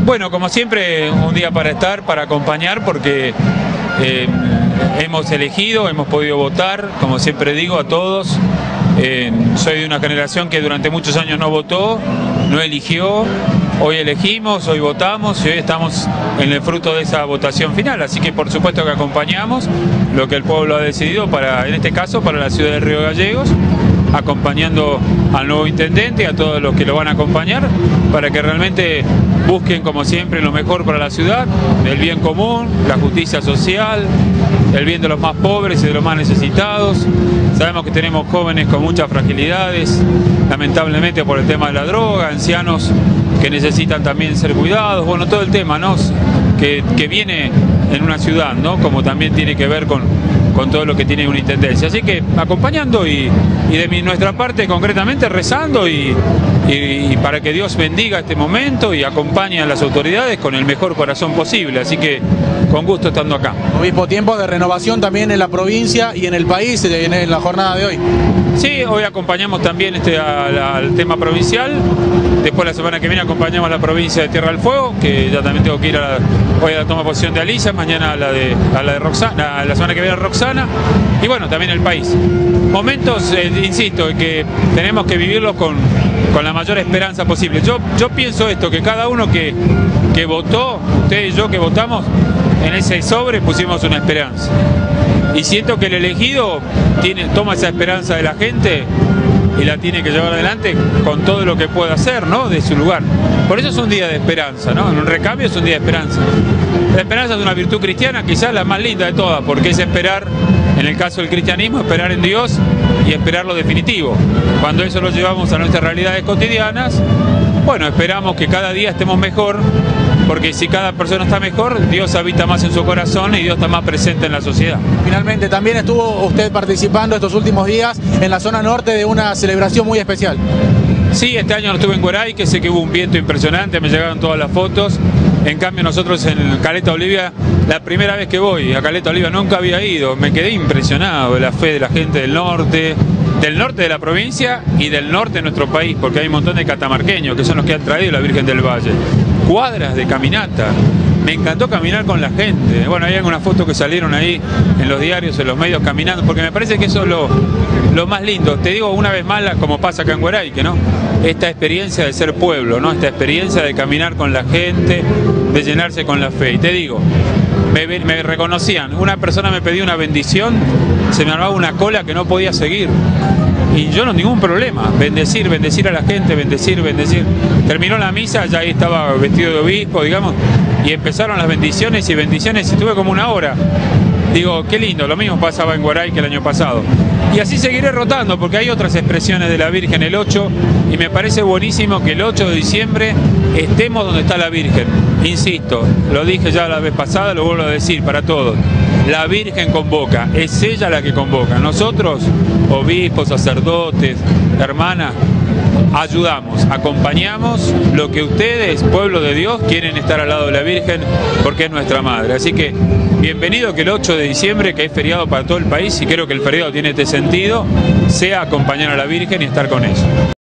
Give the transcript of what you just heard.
Bueno, como siempre, un día para estar, para acompañar, porque hemos elegido, hemos podido votar, como siempre digo a todos. Soy de una generación que durante muchos años no votó, no eligió. Hoy elegimos, hoy votamos y hoy estamos en el fruto de esa votación final. Así que por supuesto que acompañamos lo que el pueblo ha decidido, en este caso para la ciudad de Río Gallegos, acompañando al nuevo intendente y a todos los que lo van a acompañar, para que realmente busquen como siempre lo mejor para la ciudad, el bien común, la justicia social, el bien de los más pobres y de los más necesitados. Sabemos que tenemos jóvenes con muchas fragilidades, lamentablemente por el tema de la droga, ancianos que necesitan también ser cuidados, bueno, todo el tema, ¿no?, que viene en una ciudad, ¿no?, como también tiene que ver con todo lo que tiene una intendencia. Así que acompañando y de nuestra parte concretamente rezando y para que Dios bendiga este momento y acompañe a las autoridades con el mejor corazón posible. Así que con gusto estando acá. Obispo, tiempo de renovación también en la provincia y en el país en la jornada de hoy. Sí, hoy acompañamos también al tema provincial. Después la semana que viene acompañamos a la provincia de Tierra del Fuego, que ya también tengo que ir hoy a la toma de posición de Alicia, mañana a la de Roxana, la semana que viene a Roxana, y bueno, también el país. Momentos, insisto, que tenemos que vivirlos con la mayor esperanza posible. Yo pienso esto, que cada uno que votó, usted y yo que votamos, en ese sobre pusimos una esperanza. Y siento que el elegido toma esa esperanza de la gente y la tiene que llevar adelante con todo lo que pueda hacer, ¿no?, de su lugar. Por eso es un día de esperanza, ¿no? En un recambio es un día de esperanza. La esperanza es una virtud cristiana, quizás la más linda de todas, porque es esperar, en el caso del cristianismo, esperar en Dios y esperar lo definitivo. Cuando eso lo llevamos a nuestras realidades cotidianas, bueno, esperamos que cada día estemos mejor, porque si cada persona está mejor, Dios habita más en su corazón y Dios está más presente en la sociedad. Finalmente, también estuvo usted participando estos últimos días en la zona norte de una celebración muy especial. Sí, este año no estuve en Guaray, que sé que hubo un viento impresionante, me llegaron todas las fotos. En cambio nosotros en Caleta Olivia, la primera vez que voy a Caleta Olivia, nunca había ido, me quedé impresionado de la fe de la gente del norte de la provincia y del norte de nuestro país, porque hay un montón de catamarqueños que son los que han traído la Virgen del Valle. Cuadras de caminata, me encantó caminar con la gente. Bueno, hay algunas fotos que salieron ahí en los diarios, en los medios, caminando, porque me parece que eso es lo más lindo. Te digo una vez más, como pasa acá en Guaray, que no, esta experiencia de ser pueblo, ¿no?, esta experiencia de caminar con la gente, de llenarse con la fe. Y te digo, me reconocían, una persona me pedía una bendición, se me armaba una cola que no podía seguir. Y yo no, ningún problema, bendecir a la gente, bendecir. Terminó la misa, ya ahí estaba vestido de obispo, digamos, y empezaron las bendiciones, y estuve como una hora. Digo, qué lindo, lo mismo pasaba en Guaray que el año pasado. Y así seguiré rotando, porque hay otras expresiones de la Virgen el 8, y me parece buenísimo que el 8 de diciembre estemos donde está la Virgen. Insisto, lo dije ya la vez pasada, lo vuelvo a decir para todos. La Virgen convoca, es ella la que convoca. Nosotros, obispos, sacerdotes, hermanas, ayudamos, acompañamos lo que ustedes, pueblo de Dios, quieren estar al lado de la Virgen, porque es nuestra madre. Así que bienvenido que el 8 de diciembre, que es feriado para todo el país, y creo que el feriado tiene este sentido, sea acompañar a la Virgen y estar con ella.